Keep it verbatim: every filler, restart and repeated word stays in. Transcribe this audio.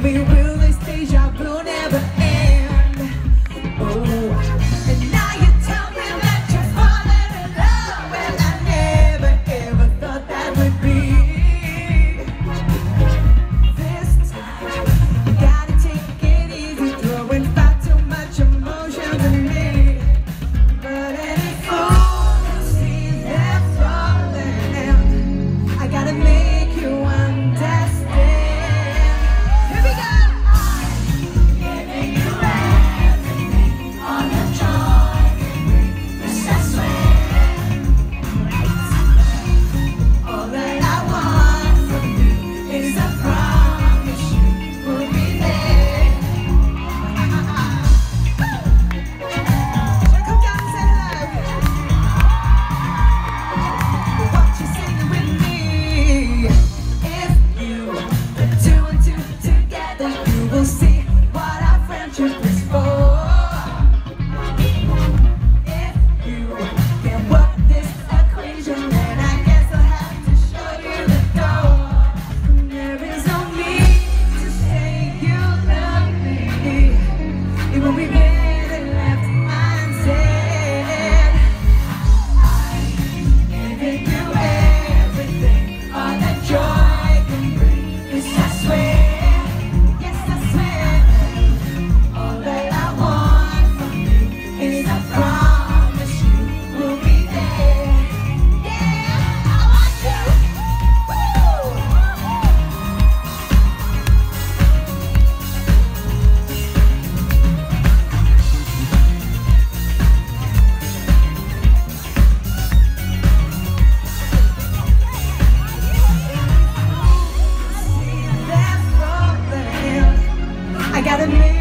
me, will this deja vu never end? Oh, and now you tell me that you're falling in love. Well, I never ever thought that would be. This time, you gotta take it easy, throwing far too much emotion to me. But any fool who sees they're falling, I gotta make you understand. Here we go! I'm giving you everything, all the joy you bring, yes I swear. All that I want from you is a promise you will be there. So come down and say hello. What you singing with me? If you put two and two together, you will see what our friendship is for. If you can work this equation, then I guess I'll have to show you the door. There is no need to say you love me. It will be better left unsaid. I'm giving you everything, all that joy can bring. Yes, I swear, yes, I swear. All that I want from you is a promise you will be there. Yeah, I want you. Woo! See that problem, I gotta make